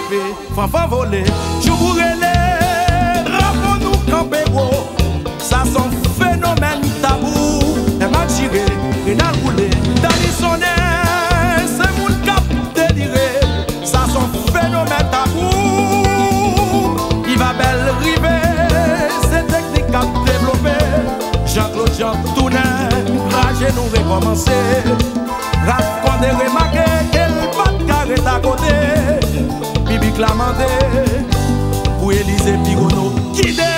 frappé, fanfan volé, joubourélé, rappons-nous campéro, ça son phénomène tabou, et mal tiré, rénal roulé, Dani sonné, c'est mon cap déliré, ça son phénomène tabou, il va belle river, c'est technique à développer, Jean-Claude Jean tournait, rage nous recommencer, rap qu'on est remarqué, qu'elle pas de carré à côté, Bibi Clamandé, pour Élysée Pigono, qui d'elle.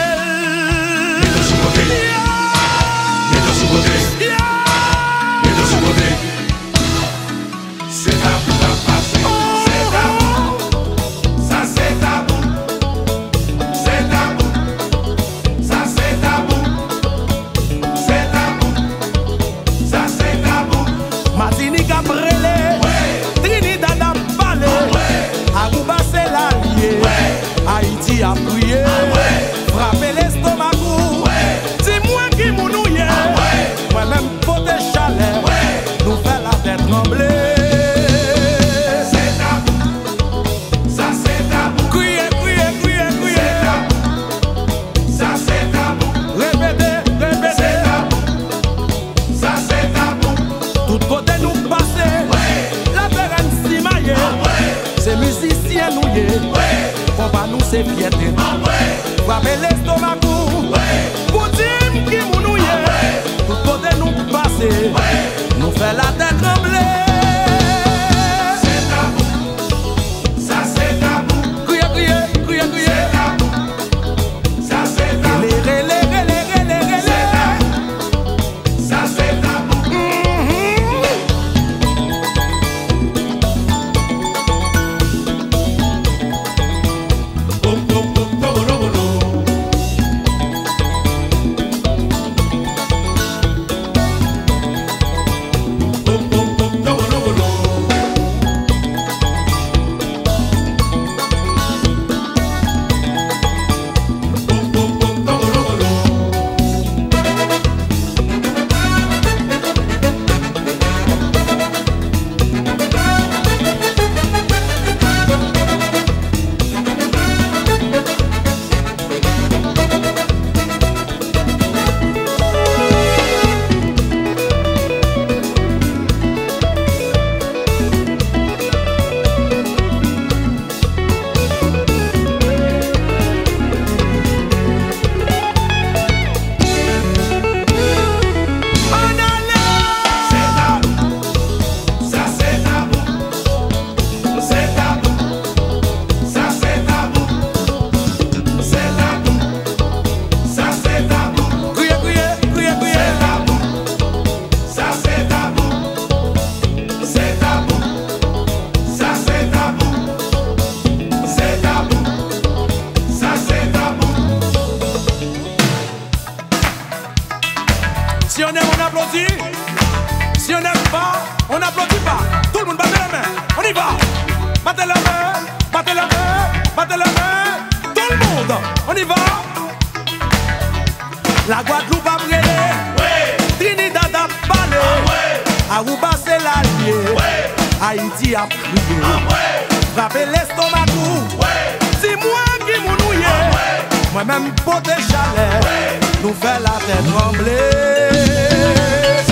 C'est tabou, ça passe, c'est tabou, ça c'est tabou, c'est tabou, ça c'est tabou, c'est tabou, ça c'est tabou. Martinique a brûlé, Trinidad a parlé, Aruba c'est l'allié, Haïti a prié, frappé l'estomac, dis-moi qui mounouye, moi-même pour des chaleurs, nous fait la tête trembler. C'est musicien nous y on va nous c'est fierté. Frapper l'estomac pour dire qui nous y tout côté nous passer, nous fait la tête trembler. C'est tabou, ça c'est tabou. Crier, crier, crier, crier. C'est tabou, ça c'est tabou. Ça c'est tabou. Si on aime, on applaudit. Si on n'aime pas, on n'applaudit pas. Tout le monde battez la main. On y va. Battez la main, battez la main, battez la main. Tout le monde, on y va. La Guadeloupe a brûlé. Trinidad a parlé. Aruba c'est l'allié. Haïti a prié. Frappez l'estomac. Dis-moi qui mounouye. Moi-même pour des chaleurs, nous fait la tête trembler.